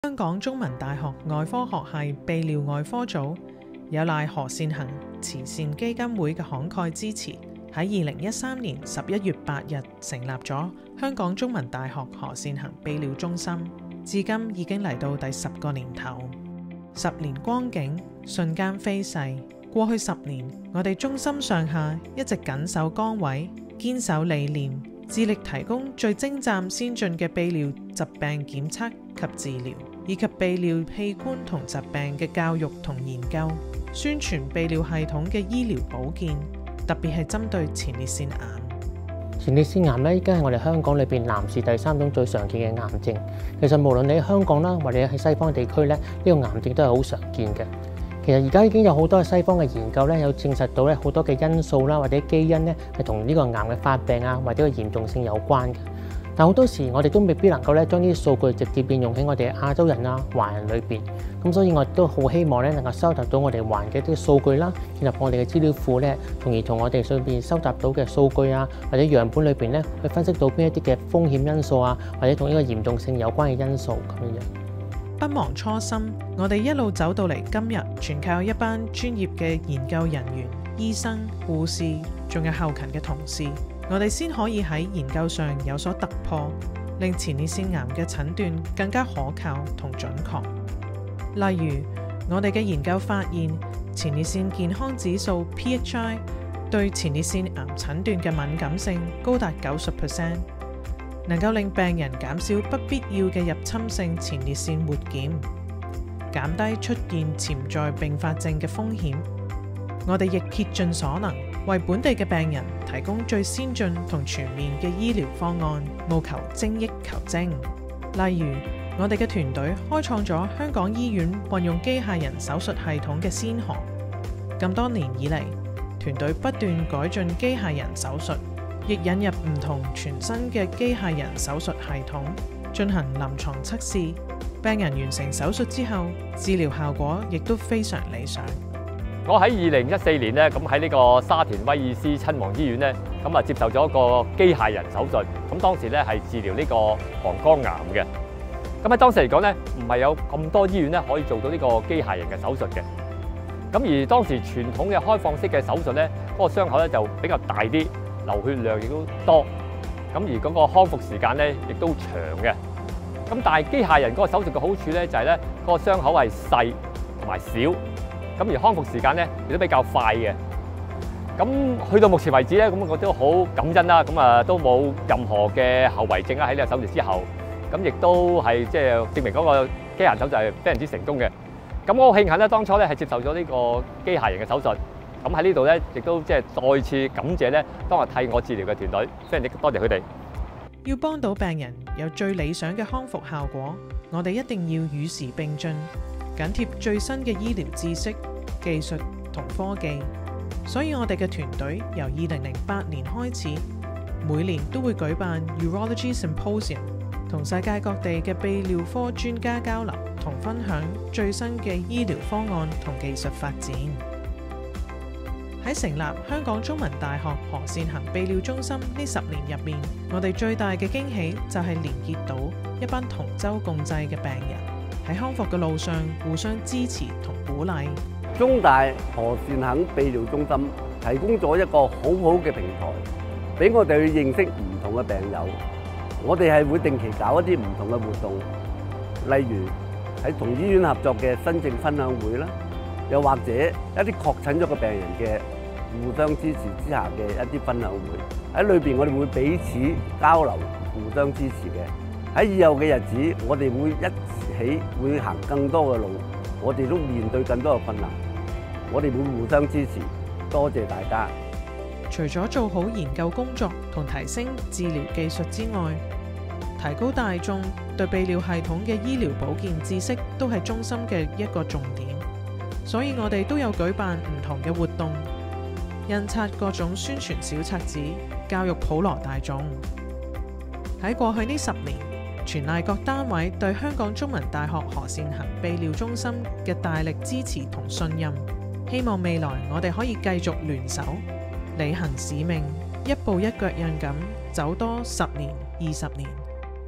香港中文大學外科學系泌尿外科組有賴何善衡慈善基金會嘅慷慨支持，喺2013年11月8日成立咗香港中文大學何善衡泌尿中心，至今已經嚟到第10個年頭。10年光景瞬間飛逝，過去10年，我哋中心上下一直緊守崗位，堅守理念，致力提供最精湛先進嘅泌尿疾病檢測及治療，以及泌尿器官同疾病嘅教育同研究，宣傳泌尿系統嘅醫療保健，特別係針對前列腺癌。 前列腺癌咧，依家係我哋香港裏邊男士第3種最常見嘅癌症。其實無論你喺香港啦，或者喺西方地區咧，呢個癌症都係好常見嘅。其實而家已經有好多西方嘅研究咧，有證實到咧好多嘅因素啦，或者基因咧係同呢個癌嘅發病啊，或者個嚴重性有關嘅。但好多時我哋都未必能夠咧將呢啲數據直接應用喺我哋亞洲人啊、華人裏邊。咁所以我都好希望咧能夠收集到我哋華人嘅一啲數據啦，建立我哋嘅資料庫咧，從而從我哋上邊收集到嘅數據啊，或者樣本裏邊咧去分析到邊一啲嘅風險因素啊，或者同呢個嚴重性有關嘅因素咁樣。 不忘初心，我哋一路走到嚟今日，全靠一班專業嘅研究人員、醫生、護士，仲有後勤嘅同事，我哋先可以喺研究上有所突破，令前列腺癌嘅診斷更加可靠同準確。例如，我哋嘅研究發現，前列腺健康指數 PHI 對前列腺癌診斷嘅敏感性高達90%，能夠令病人減少不必要嘅入侵性前列腺活檢，減低出現潛在併發症嘅風險。我哋亦竭盡所能，為本地嘅病人提供最先進同全面嘅醫療方案，務求精益求精。例如，我哋嘅團隊開創咗香港醫院運用機械人手術系統嘅先河。咁多年以嚟，團隊不斷改進機械人手術，亦引入唔同全新嘅機械人手術系統，進行臨床測試。病人完成手術之後，治療效果亦都非常理想。 我喺2014年咧，咁喺呢個沙田威爾斯親王醫院咧，咁啊接受咗一個機械人手術。咁當時咧係治療呢個膀胱癌嘅。咁喺當時嚟講咧，唔係有咁多醫院咧可以做到呢個機械人嘅手術嘅。咁而當時傳統嘅開放式嘅手術咧，嗰個傷口咧就比較大啲，流血量亦都多。咁而嗰個康復時間咧亦都長嘅。咁但係機械人嗰個手術嘅好處咧就係咧，嗰個傷口係細同埋少。咁而康復時間咧亦都比較快嘅。咁去到目前為止咧，咁我都好感恩啦。咁啊都冇任何嘅後遺症啦喺呢個手術之後。咁亦都係即係證明嗰個機械人手術係非常之成功嘅。咁我好慶幸咧，當初咧係接受咗呢個機械人嘅手術。咁喺呢度咧，亦都即係再次感謝咧當日替我治療嘅團隊，非常之多謝佢哋。 要幫到病人有最理想嘅康復效果，我哋一定要與時並進，緊貼最新嘅醫療知識、技術同科技。所以我哋嘅團隊由2008年開始，每年都會舉辦 Urology Symposium， 同世界各地嘅泌尿科專家交流同分享最新嘅醫療方案同技術發展。喺成立香港中文大學何善衡泌尿中心呢10年入面，我哋最大嘅驚喜就係連結到一班同舟共濟嘅病人，喺康復嘅路上互相支持同鼓勵。 中大何善衡泌尿中心提供咗一個好好嘅平台，俾我哋去認識唔同嘅病友。我哋係會定期搞一啲唔同嘅活動，例如喺同醫院合作嘅新症分享會啦，又或者一啲確診咗嘅病人嘅互相支持之下嘅一啲分享會。喺裏邊我哋會彼此交流、互相支持嘅。喺以後嘅日子，我哋會一起會行更多嘅路，我哋都面對更多嘅困難，我哋會互相支持。多謝大家。 除咗做好研究工作同提升治療技術之外，提高大眾對泌尿系統嘅醫療保健知識都係中心嘅一個重點。所以我哋都有舉辦唔同嘅活動，印刷各種宣傳小冊子，教育普羅大眾。喺過去呢10年，全賴各單位對香港中文大學何善衡泌尿中心嘅大力支持同信任。希望未來我哋可以繼續聯手，履行使命，一步一腳印咁走多10年、20年。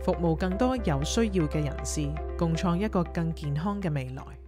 服務更多有需要嘅人士，共創一個更健康嘅未來。